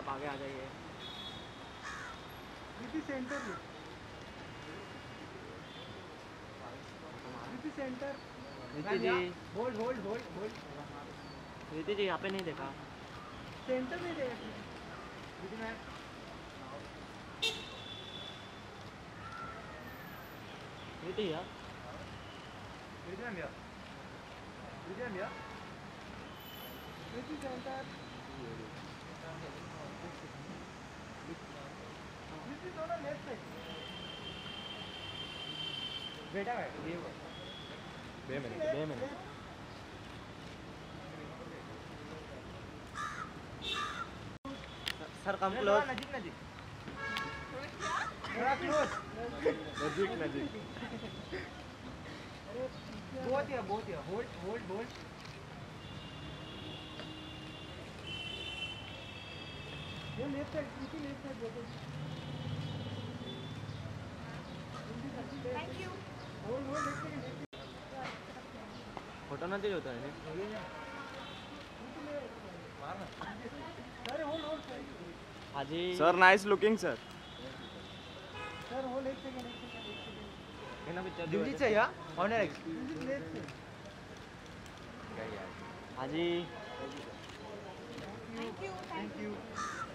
आप आगे आ जाइए। Center center Riti ji, hold hold hold hold Riti ji यहाँ पे नहीं देखा। सेंटर नहीं देगा रीति यार सेंटर थोड़ा लेफ्ट साइड बेटा ये बे मिनट सर कम क्लोज। नजीक नजीक थोड़ा क्लोज नजीक नजीक बहुत है होल्ड होल्ड होल्ड ये लेफ्ट साइड देखो thank you hold hold left side photo नहीं होता है सर होल्ड होल्ड हाँ जी sir nice looking sir sir hold एक सेकंड ड्यूटी चाहिए ऑनर लेफ्ट से हाँ जी थैंक यू